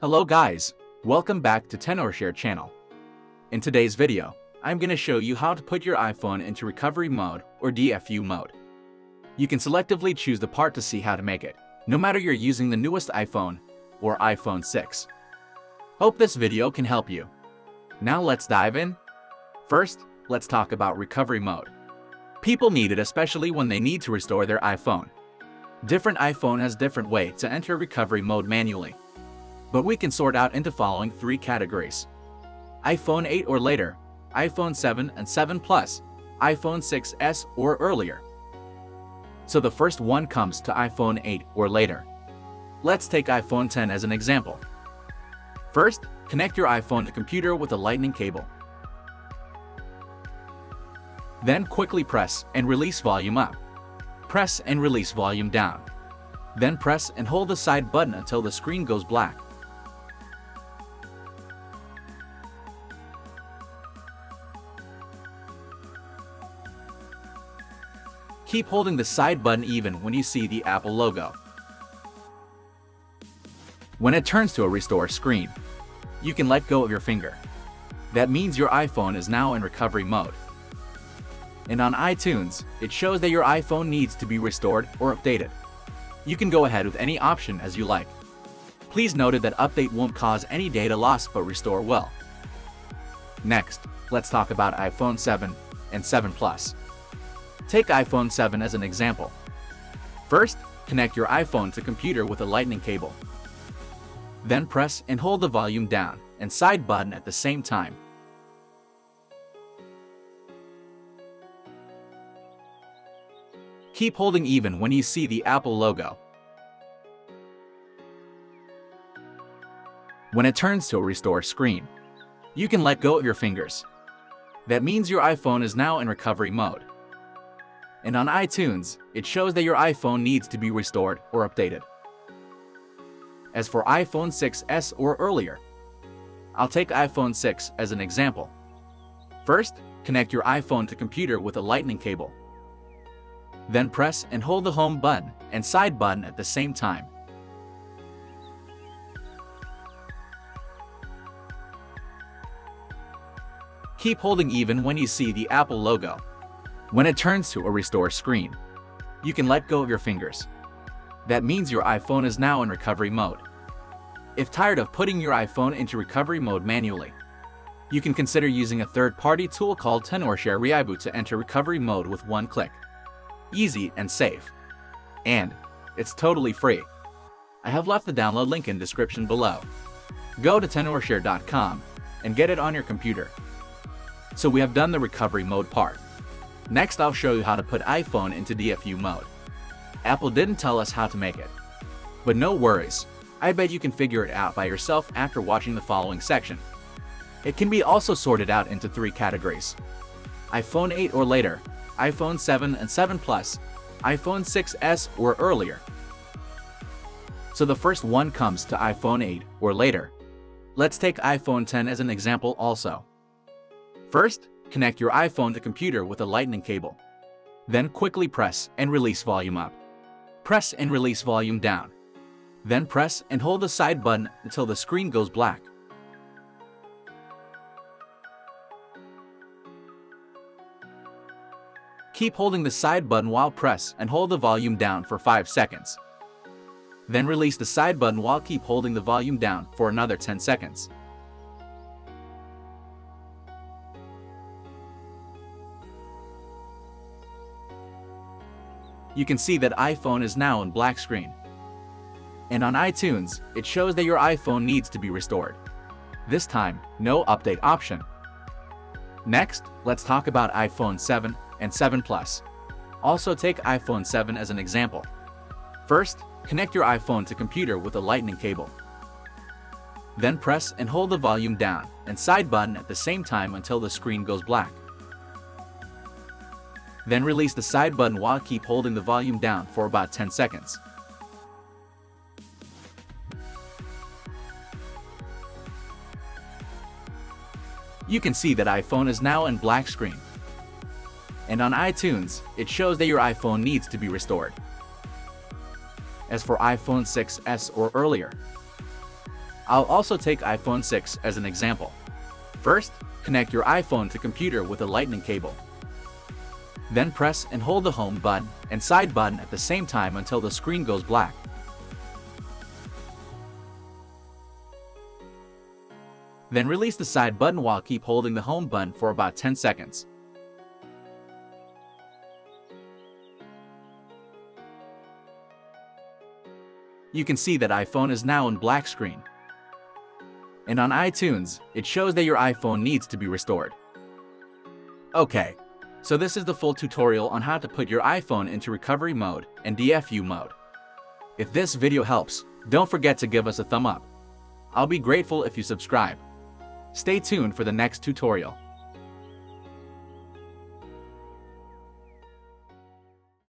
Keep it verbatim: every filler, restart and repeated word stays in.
Hello guys, welcome back to Tenorshare channel. In today's video, I'm going to show you how to put your iPhone into recovery mode or D F U mode. You can selectively choose the part to see how to make it, no matter you're using the newest iPhone or iPhone six. Hope this video can help you. Now let's dive in. First, let's talk about recovery mode. People need it especially when they need to restore their iPhone. Different iPhone has different way to enter recovery mode manually. But we can sort out into following three categories: iPhone eight or later, iPhone seven and seven Plus, iPhone six S or earlier. So the first one comes to iPhone eight or later. Let's take iPhone ten as an example. First, connect your iPhone to computer with a lightning cable. Then quickly press and release volume up. Press and release volume down. Then press and hold the side button until the screen goes black. Keep holding the side button even when you see the Apple logo. When it turns to a restore screen, you can let go of your finger. That means your iPhone is now in recovery mode. And on iTunes, it shows that your iPhone needs to be restored or updated. You can go ahead with any option as you like. Please note that update won't cause any data loss but restore will. Next, let's talk about iPhone seven and seven Plus. Take iPhone seven as an example. First, connect your iPhone to computer with a lightning cable. Then press and hold the volume down and side button at the same time. Keep holding even when you see the Apple logo. When it turns to a restore screen, you can let go of your fingers. That means your iPhone is now in recovery mode. And on iTunes, it shows that your iPhone needs to be restored or updated. As for iPhone six S or earlier, I'll take iPhone six as an example. First, connect your iPhone to computer with a lightning cable. Then press and hold the home button and side button at the same time. Keep holding even when you see the Apple logo. When it turns to a restore screen, you can let go of your fingers. That means your iPhone is now in recovery mode. If tired of putting your iPhone into recovery mode manually, you can consider using a third-party tool called Tenorshare ReiBoot to enter recovery mode with one click. Easy and safe. And it's totally free. I have left the download link in description below. Go to tenorshare dot com and get it on your computer. So we have done the recovery mode part. Next, I'll show you how to put iPhone into D F U mode. Apple didn't tell us how to make it. But no worries, I bet you can figure it out by yourself after watching the following section. It can be also sorted out into three categories: iPhone eight or later, iPhone seven and seven Plus, iPhone six S or earlier. So the first one comes to iPhone eight or later. Let's take iPhone ten as an example also. First, connect your iPhone to computer with a lightning cable. Then quickly press and release volume up. Press and release volume down. Then press and hold the side button until the screen goes black. Keep holding the side button while press and hold the volume down for five seconds. Then release the side button while keep holding the volume down for another ten seconds. You can see that iPhone is now in black screen. And on iTunes, it shows that your iPhone needs to be restored. This time, no update option. Next, let's talk about iPhone seven and seven Plus. Also take iPhone seven as an example. First, connect your iPhone to computer with a lightning cable. Then press and hold the volume down and side button at the same time until the screen goes black. Then release the side button while keep holding the volume down for about ten seconds. You can see that iPhone is now in black screen. And on iTunes, it shows that your iPhone needs to be restored. As for iPhone six S or earlier, I'll also take iPhone six as an example. First, connect your iPhone to computer with a lightning cable. Then press and hold the home button and side button at the same time until the screen goes black. Then release the side button while keep holding the home button for about ten seconds. You can see that iPhone is now in black screen. And on iTunes, it shows that your iPhone needs to be restored. Okay, so this is the full tutorial on how to put your iPhone into recovery mode and D F U mode. If this video helps, don't forget to give us a thumb up. I'll be grateful if you subscribe. Stay tuned for the next tutorial.